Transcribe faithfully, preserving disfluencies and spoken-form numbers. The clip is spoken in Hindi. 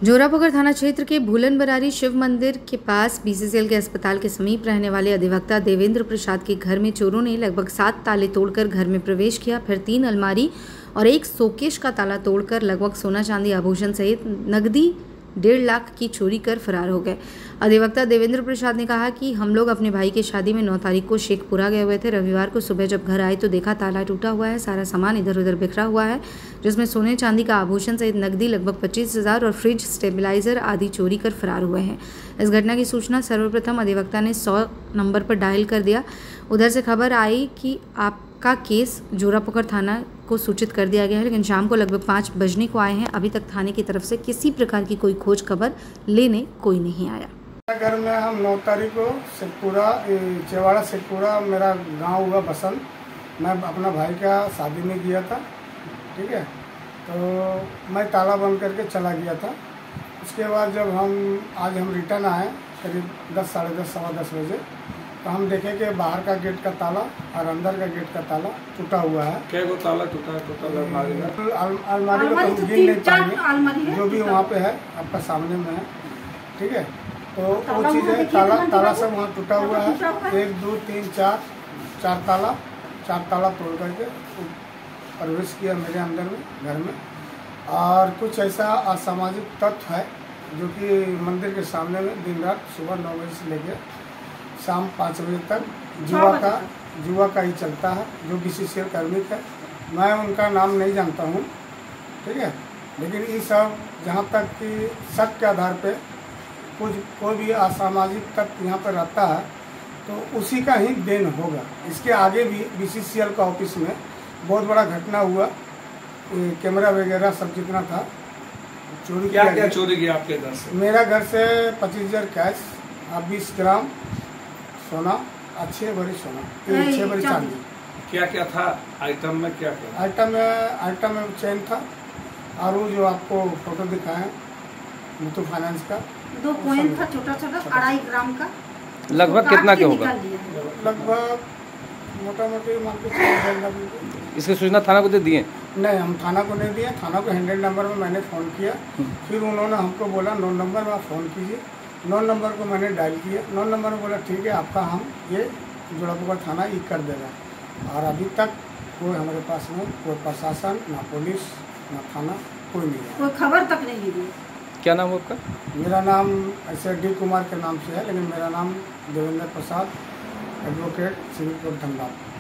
जोरापोखर थाना क्षेत्र के भूलन बरारी शिव मंदिर के पास बीसीसीएल के अस्पताल के समीप रहने वाले अधिवक्ता देवेंद्र प्रसाद के घर में चोरों ने लगभग सात ताले तोड़कर घर में प्रवेश किया। फिर तीन अलमारी और एक शोकेश का ताला तोड़कर लगभग सोना चांदी आभूषण सहित नकदी डेढ़ लाख की चोरी कर फरार हो गए। अधिवक्ता देवेंद्र प्रसाद ने कहा कि हम लोग अपने भाई की शादी में नौ तारीख को शेखपुरा गए हुए थे। रविवार को सुबह जब घर आए तो देखा ताला टूटा हुआ है, सारा सामान इधर उधर बिखरा हुआ है, जिसमें सोने चांदी का आभूषण सहित नकदी लगभग पच्चीस हजार और फ्रिज, स्टेबलाइजर आदि चोरी कर फरार हुए हैं। इस घटना की सूचना सर्वप्रथम अधिवक्ता ने सौ नंबर पर डायल कर दिया। उधर से खबर आई कि आपका केस जोरापोखर थाना को सूचित कर दिया गया है, लेकिन शाम को लगभग पाँच बजने को आए हैं। अभी तक थाने की तरफ से किसी प्रकार की कोई खोज खबर लेने कोई नहीं आया। घर में हम नौ तारीख को शेखपुरा चेवाड़ा शेखपुरा मेरा गांव हुआ बसंत, मैं अपना भाई का शादी में गया था। ठीक है, तो मैं ताला बंद करके चला गया था। उसके बाद जब हम आज हम रिटर्न आए करीब दस साढ़े दस सवा दस बजे, तो हम देखे कि बाहर का गेट का ताला और अंदर का गेट का ताला टूटा हुआ है। क्या वो ताला टूटा है? टोटल अलमारी का अलमारी को हम गिन नहीं पाएंगे, जो भी वहाँ पे है आपका सामने में है। ठीक है, तो वो चीज़ है, ताला ताला सब वहाँ टूटा हुआ है। एक दो तीन चार चार ताला चार ताला तोड़ करके प्रवेश किया मेरे अंदर में घर में। और कुछ ऐसा असामाजिक तत्व है जो कि मंदिर के सामने में दिन रात सुबह नौ बजे से लेकर शाम पाँच बजे तक जुआ का जुआ का ही चलता है, जो बीसीसीएल कार्मिक है। मैं उनका नाम नहीं जानता हूँ। ठीक है, लेकिन ये सब जहाँ तक कि शक के आधार पे कुछ कोई भी असामाजिक तत्व यहाँ पर रहता है तो उसी का ही देन होगा। इसके आगे भी बीसीसीएल का ऑफिस में बहुत बड़ा घटना हुआ, कैमरा वगैरह सब जितना था चोरी क्या किया। क्या चोरी किया आपके घर से? मेरा घर से पच्चीस हजार कैश, बीस ग्राम सोना, अच्छे भरी सोना, छः भरी चांदी। क्या क्या था आइटम में? क्या क्या आइटम में आइटम में चेन था, और वो जो आपको फोटो दिखाए मुथूट फाइनेंस का दो कॉइन था छोटा छोटा अढ़ाई ग्राम का। लगभग कितना क्या होगा? लगभग मोटा मोटी मान के चलिए। इसकी सूचना थाना को दे दिए? नहीं, हम थाना को नहीं दिए। थाना को हंड्रेड नंबर में मैंने फ़ोन किया, फिर उन्होंने हमको बोला नौ नंबर में आप फ़ोन कीजिए। नौ नंबर को मैंने डायल किया, नौ नंबर में बोला ठीक है आपका हम ये जोरापोखर थाना ये कर देगा। और अभी तक कोई हमारे पास में कोई प्रशासन, ना पुलिस, ना थाना, कोई नहीं है, कोई खबर तक नहीं दी। क्या नाम है आपका? मेरा नाम ऐसे डी कुमार के नाम से है, लेकिन मेरा नाम Devendra Prasad, advocate, civil court Dhanbad.